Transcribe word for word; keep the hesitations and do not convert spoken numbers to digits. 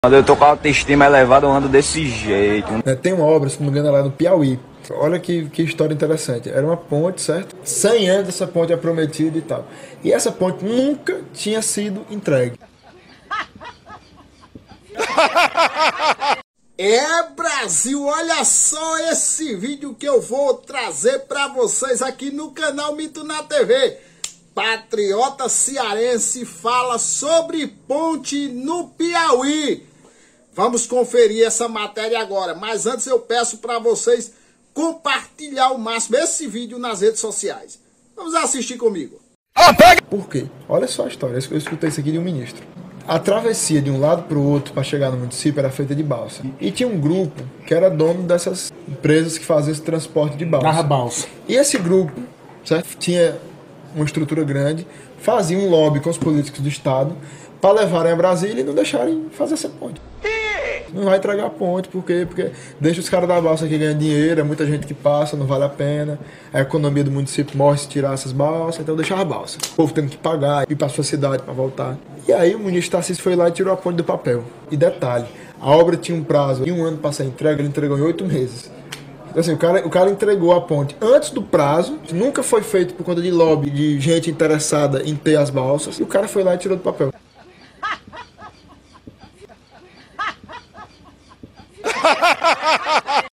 Quando eu tô com a autoestima elevada, eu ando desse jeito. É, tem uma obra, se não me engano, lá no Piauí. Olha que, que história interessante. Era uma ponte, certo? cem anos essa ponte é prometida e tal. E essa ponte nunca tinha sido entregue. É, Brasil, olha só esse vídeo que eu vou trazer para vocês aqui no canal Mito na T V. Patriota cearense fala sobre ponte no Piauí. Vamos conferir essa matéria agora, mas antes eu peço para vocês compartilhar ao máximo esse vídeo nas redes sociais. Vamos assistir comigo. Por quê? Olha só a história, eu escutei isso aqui de um ministro. A travessia de um lado para o outro para chegar no município era feita de balsa. E tinha um grupo que era dono dessas empresas que faziam esse transporte de balsa. Narra balsa. E esse grupo, certo? Tinha uma estrutura grande, fazia um lobby com os políticos do estado para levarem a Brasília e não deixarem fazer essa ponte. Não vai entregar a ponte, por quê? Porque deixa os caras da balsa que ganham dinheiro, é muita gente que passa, não vale a pena. A economia do município morre se tirar essas balsas, então deixa a balsa. O povo tendo que pagar, ir para sua cidade para voltar. E aí o ministro Tarcísio foi lá e tirou a ponte do papel. E detalhe, a obra tinha um prazo de um ano para ser entregue, ele entregou em oito meses. Assim, o cara, o cara entregou a ponte antes do prazo, nunca foi feito por conta de lobby, de gente interessada em ter as balsas, e o cara foi lá e tirou do papel.